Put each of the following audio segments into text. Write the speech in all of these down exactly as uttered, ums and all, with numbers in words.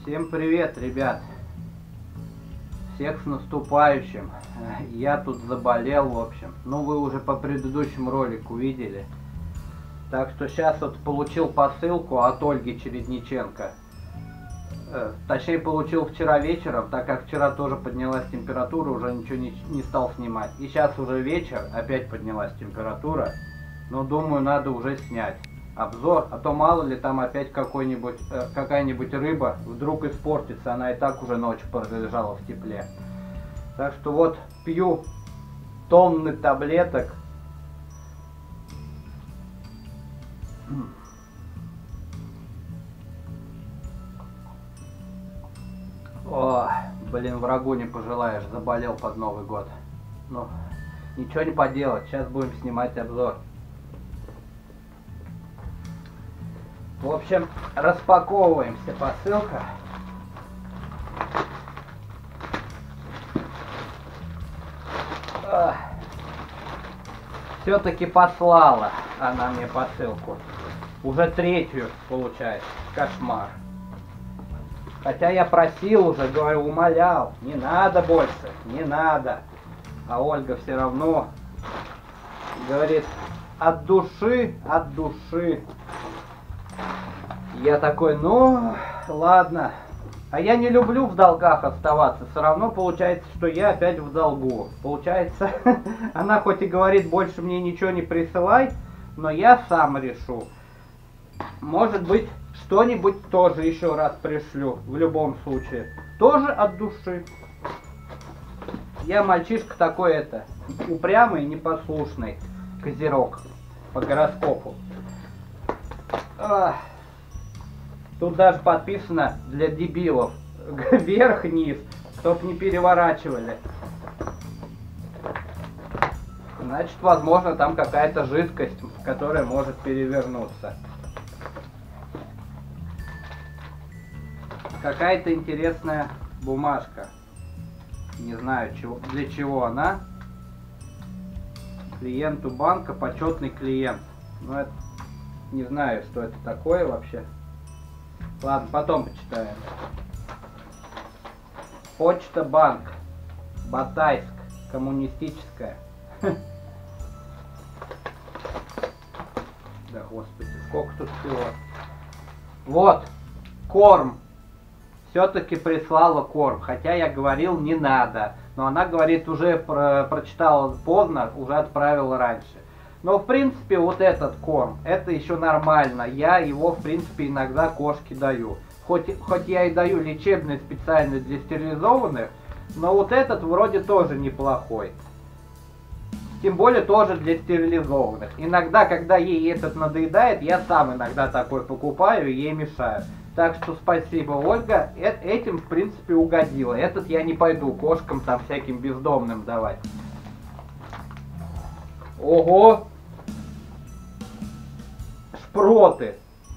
Всем привет, ребят! Всех с наступающим! Я тут заболел, в общем. Ну, вы уже по предыдущему ролику видели. Так что сейчас вот получил посылку от Ольги Чередниченко. Точнее, получил вчера вечером, так как вчера тоже поднялась температура, уже ничего не, не стал снимать. И сейчас уже вечер, опять поднялась температура. Но думаю, надо уже снять обзор, а то мало ли там опять какой-нибудь э, какая-нибудь рыба вдруг испортится, она и так уже ночью пролежала в тепле. Так что вот пью тонны таблеток. О, блин, врагу не пожелаешь, заболел под Новый год. Ну, ничего не поделать, сейчас будем снимать обзор. В общем, распаковываемся, посылка. Все-таки послала она мне посылку. Уже третью получается. Кошмар. Хотя я просил уже, говорю, умолял. Не надо больше, не надо. А Ольга все равно говорит, от души, от души. Я такой, ну, ладно. А я не люблю в долгах оставаться. Все равно получается, что я опять в долгу. Получается, она хоть и говорит, больше мне ничего не присылай, но я сам решу. Может быть, что-нибудь тоже еще раз пришлю. В любом случае. Тоже от души. Я мальчишка такой, это, упрямый и непослушный. Козерог. По гороскопу. Ах. Тут даже подписано для дебилов. Вверх-вниз, чтоб не переворачивали. Значит, возможно, там какая-то жидкость, которая может перевернуться. Какая-то интересная бумажка. Не знаю, чего, для чего она. Клиенту банка, почетный клиент. Ну, это, не знаю, что это такое вообще. Ладно, потом почитаем. Почта банк. Батайск. Коммунистическая. Да, господи, сколько тут всего. Вот. Корм. Все-таки прислала корм. Хотя я говорил, не надо. Но она говорит, уже про прочитала поздно, уже отправила раньше. Но в принципе вот этот корм, это еще нормально. Я его в принципе иногда кошке даю. Хоть, хоть я и даю лечебный специально для стерилизованных, но вот этот вроде тоже неплохой. Тем более тоже для стерилизованных. Иногда, когда ей этот надоедает, я сам иногда такой покупаю и ей мешаю. Так что спасибо, Ольга, э этим в принципе угодила. Этот я не пойду кошкам там всяким бездомным давать. Ого! Шпроты.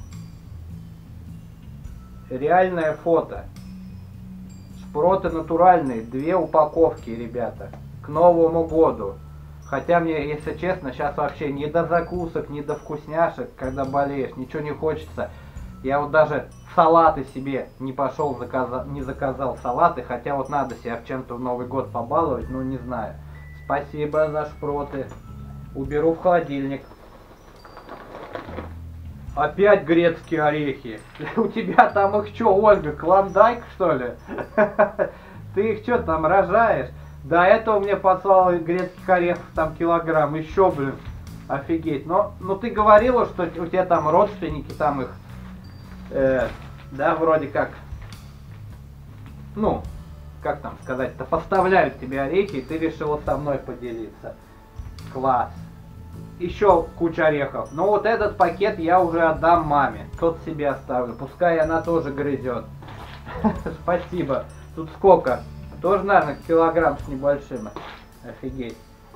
Реальное фото. Шпроты натуральные. Две упаковки, ребята. К Новому году. Хотя мне, если честно, сейчас вообще ни до закусок, ни до вкусняшек, когда болеешь, ничего не хочется. Я вот даже салаты себе не пошел, заказал, не заказал салаты. Хотя вот надо себя в чем-то в Новый год побаловать, ну не знаю. Спасибо за шпроты. Уберу в холодильник. Опять грецкие орехи. У тебя там их что, Ольга, клондайк что ли? Ты их что там рожаешь? До этого мне послал грецких орехов там килограмм. Еще, блин, офигеть. Но, ну ты говорила, что у тебя там родственники там их, э, да, вроде как, ну, как там сказать-то, поставляют тебе орехи, и ты решила со мной поделиться. Класс. Еще куча орехов. Но вот этот пакет я уже отдам маме. Тот себе оставлю. Пускай она тоже грызет. Спасибо. Тут сколько? Тоже, наверное, килограмм с небольшим. Офигеть.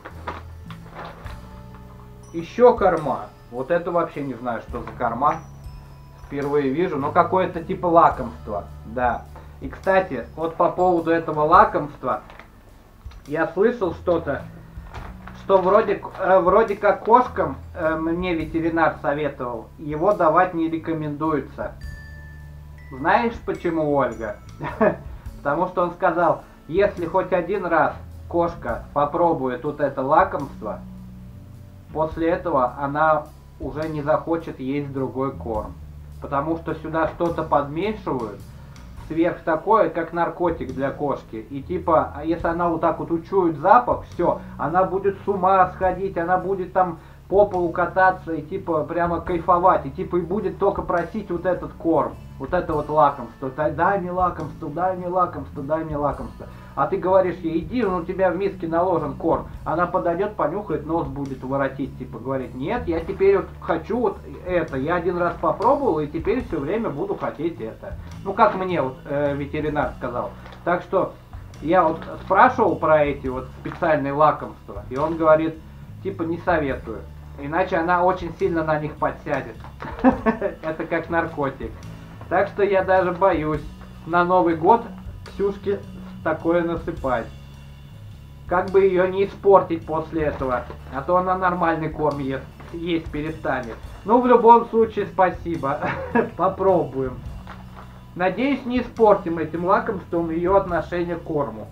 Еще корма. Вот это вообще не знаю, что за корма. Впервые вижу. Но какое-то типа лакомство. Да. И, кстати, вот по поводу этого лакомства. Я слышал что-то. Что вроде, э, вроде как кошкам, э, мне ветеринар советовал, его давать не рекомендуется. Знаешь почему, Ольга? Потому что он сказал, если хоть один раз кошка попробует вот это лакомство, после этого она уже не захочет есть другой корм. Потому что сюда что-то подмешивают, сверх такое, как наркотик для кошки. И типа, а если она вот так вот учует запах, все, она будет с ума сходить, она будет там по полу кататься и типа прямо кайфовать. И типа и будет только просить вот этот корм, вот это вот лакомство. Дай мне лакомство, дай мне лакомство, дай мне лакомство. А ты говоришь ей, иди, он у тебя в миске наложен корм. Она подойдет, понюхает, нос будет воротить, типа говорит, нет, я теперь вот хочу вот это. Я один раз попробовал и теперь все время буду хотеть это. Ну как мне вот э, ветеринар сказал. Так что я вот спрашивал про эти вот специальные лакомства, и он говорит, типа не советую. Иначе она очень сильно на них подсядет. Это как наркотик. Так что я даже боюсь на Новый год Ксюшке такое насыпать. Как бы ее не испортить после этого, а то она нормальный корм ест, есть перестанет. Ну, в любом случае, спасибо. Попробуем. Надеюсь, не испортим этим лакомством ее отношение к корму.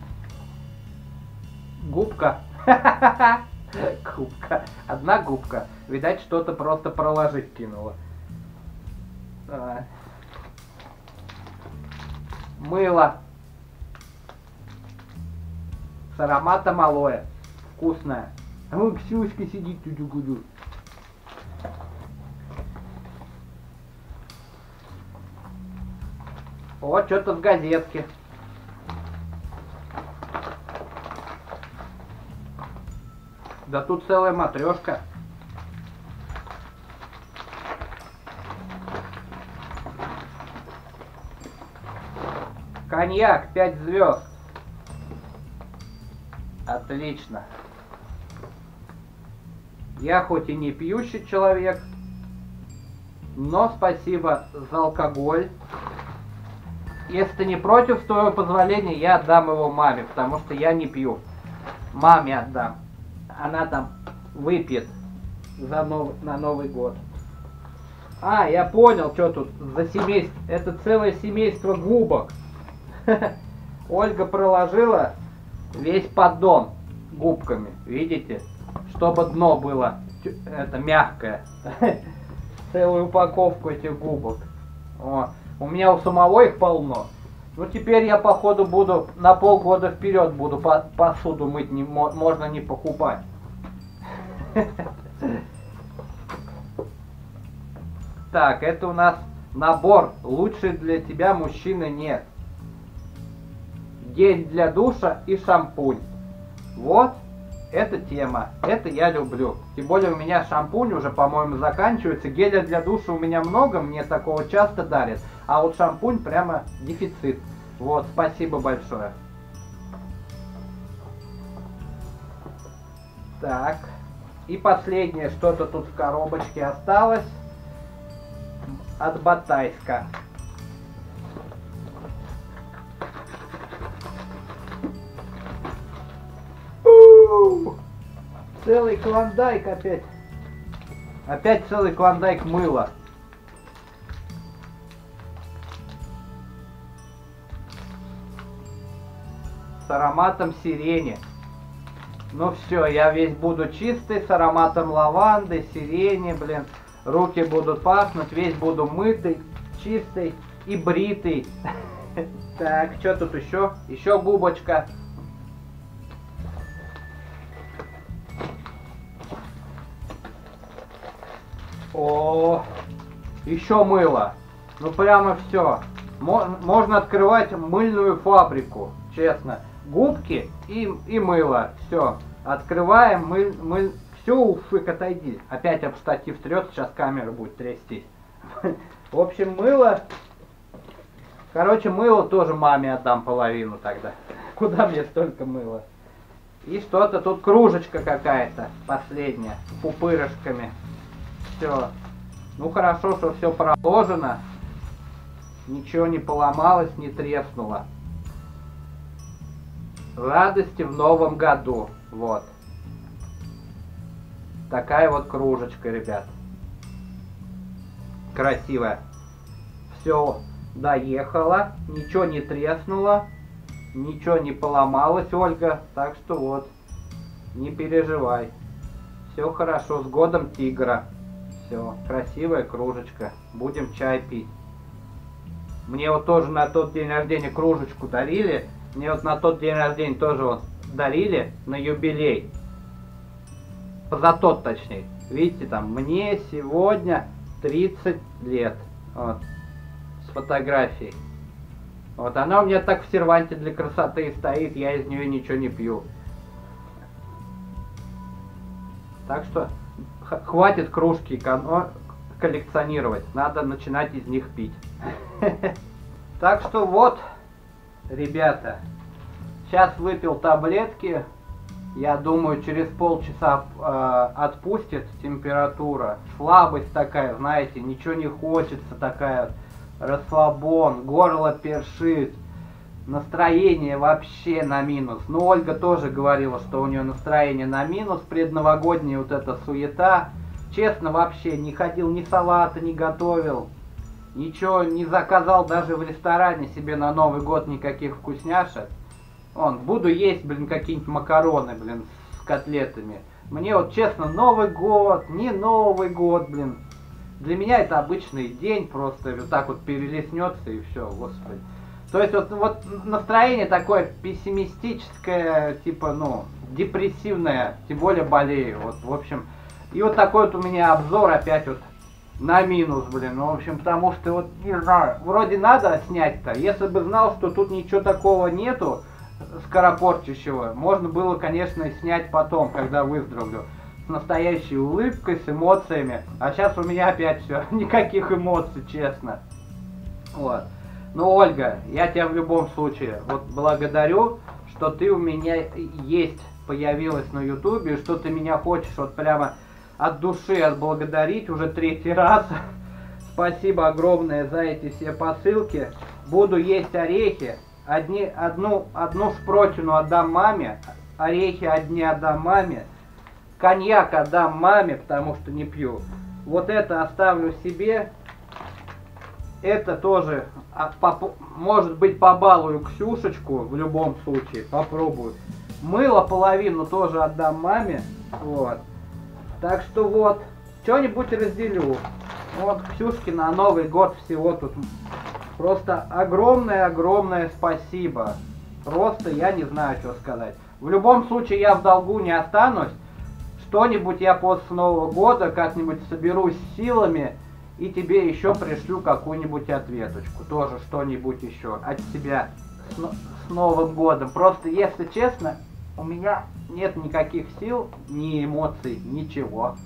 Губка. Губка. Одна губка. Видать, что-то просто проложить кинула. Давай. Мыло. С ароматом алоэ. Вкусное. А вон Ксюшка сидит, тю-дю-гу-дю. О, что-то в газетке. Да тут целая матрешка. Коньяк, пять звезд. Отлично. Я хоть и не пьющий человек, но спасибо за алкоголь. Если ты не против, с твоего позволения, я отдам его маме, потому что я не пью. Маме отдам. Она там выпьет за нов... на Новый год. А, я понял, что тут за семейство. Это целое семейство губок. Ольга проложила весь поддон губками, видите? Чтобы дно было это мягкое. Целую упаковку этих губок. О, у меня у самого их полно. Ну теперь я походу буду на полгода вперед буду по посуду мыть, не, можно не покупать. Так, это у нас набор. Лучше для тебя мужчины нет. Гель для душа и шампунь. Вот, это тема. Это я люблю. Тем более у меня шампунь уже, по-моему, заканчивается. Геля для душа у меня много, мне такого часто дарят. А вот шампунь прямо дефицит. Вот, спасибо большое. Так. И последнее, что-то тут в коробочке осталось. От Батайска. Целый клондайк опять. Опять целый клондайк мыла. С ароматом сирени. Ну все, я весь буду чистый, с ароматом лаванды, сирени, блин. Руки будут пахнуть, весь буду мытый, чистый и бритый. Так, что тут еще? Еще губочка. О, еще мыло. Ну прямо все. Можно открывать мыльную фабрику, честно. Губки и, и мыло. Все. Открываем, мыль, мыль. Все, уфык, отойди. Опять об штатив трется, сейчас камера будет трястись. В общем, мыло. Короче, мыло тоже маме отдам половину тогда. Куда мне столько мыла? И что-то тут кружечка какая-то последняя. С пупырышками. Все. Ну хорошо, что все проложено. Ничего не поломалось, не треснуло. Радости в новом году. Вот. Такая вот кружечка, ребят. Красивая. Все доехала, ничего не треснуло, ничего не поломалось, Ольга. Так что вот, не переживай. Все хорошо, с годом тигра. Все, красивая кружечка. Будем чай пить. Мне вот тоже на тот день рождения кружечку дарили. Мне вот на тот день рождения тоже вот дарили на юбилей. За тот точнее. Видите, там мне сегодня тридцать лет. Вот. С фотографией. Вот она у меня так в серванте для красоты стоит, я из нее ничего не пью. Так что хватит кружки коллекционировать, надо начинать из них пить. Так что вот, ребята, сейчас выпил таблетки, я думаю, через полчаса э, отпустит температура. Слабость такая, знаете, ничего не хочется, такая расслабон, горло першит, настроение вообще на минус. Ну, Ольга тоже говорила, что у нее настроение на минус, предновогодняя вот эта суета. Честно, вообще не ходил, ни салата не готовил, ничего не заказал даже в ресторане себе на Новый год никаких вкусняшек. Вон, буду есть, блин, какие-нибудь макароны, блин, с котлетами. Мне вот честно, Новый год, не Новый год, блин. Для меня это обычный день, просто вот так вот перелеснется и все, господи. То есть вот, вот настроение такое пессимистическое, типа, ну, депрессивное, тем более болею, вот, в общем. И вот такой вот у меня обзор опять вот на минус, блин, ну, в общем, потому что вот, не знаю, вроде надо снять-то, если бы знал, что тут ничего такого нету, скоропортящего, можно было, конечно, снять потом, когда выздоровлю. С настоящей улыбкой, с эмоциями. А сейчас у меня опять все, никаких эмоций, честно. Вот. Ну, Ольга, я тебя в любом случае вот благодарю, что ты у меня есть, появилась на ютубе, что ты меня хочешь вот прямо от души отблагодарить уже третий раз. Спасибо огромное за эти все посылки. Буду есть орехи. Одни, одну, одну шпротину отдам маме, орехи одни отдам маме, коньяк отдам маме, потому что не пью. Вот это оставлю себе. Это тоже, может быть, побалую Ксюшечку в любом случае, попробую. Мыло половину тоже отдам маме. Вот. Так что вот, что-нибудь разделю. Вот Ксюшке на Новый год всего тут просто огромное-огромное спасибо. Просто я не знаю, что сказать. В любом случае я в долгу не останусь. Что-нибудь я после Нового года как-нибудь соберусь с силами и тебе еще пришлю какую-нибудь ответочку. Тоже что-нибудь еще от себя с, с Новым годом. Просто, если честно, у меня нет никаких сил, ни эмоций, ничего.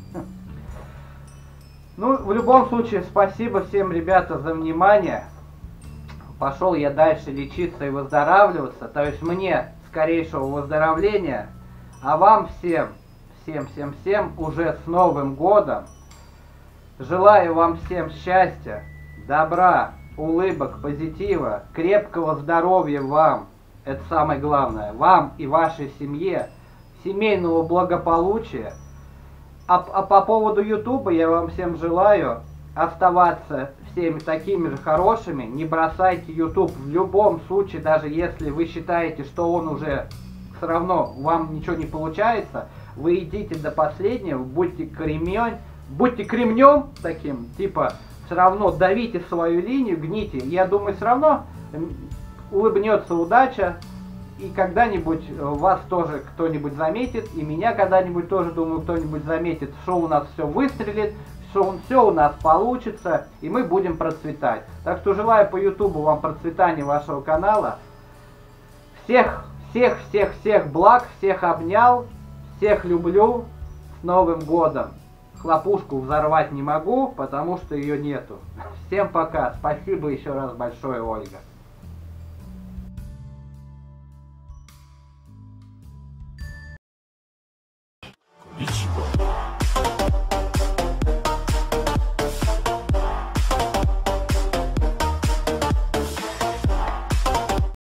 Ну, в любом случае, спасибо всем, ребята, за внимание. Пошел я дальше лечиться и выздоравливаться. То есть мне скорейшего выздоровления. А вам всем, всем, всем, всем уже с Новым годом. Желаю вам всем счастья, добра, улыбок, позитива, крепкого здоровья вам. Это самое главное. Вам и вашей семье. Семейного благополучия. А, а по поводу ютуба я вам всем желаю оставаться всеми такими же хорошими. Не бросайте ютуб в любом случае, даже если вы считаете, что он уже все равно вам ничего не получается. Вы идите до последнего, будьте кремень, будьте кремнем таким, типа все равно давите свою линию, гните. Я думаю, все равно улыбнется удача. И когда-нибудь вас тоже кто-нибудь заметит, и меня когда-нибудь тоже, думаю, кто-нибудь заметит, что у нас все выстрелит, что все у нас получится, и мы будем процветать. Так что желаю по ютубу вам процветания вашего канала. Всех, всех, всех, всех благ, всех обнял, всех люблю. С Новым годом! Хлопушку взорвать не могу, потому что ее нету. Всем пока. Спасибо еще раз большое, Ольга.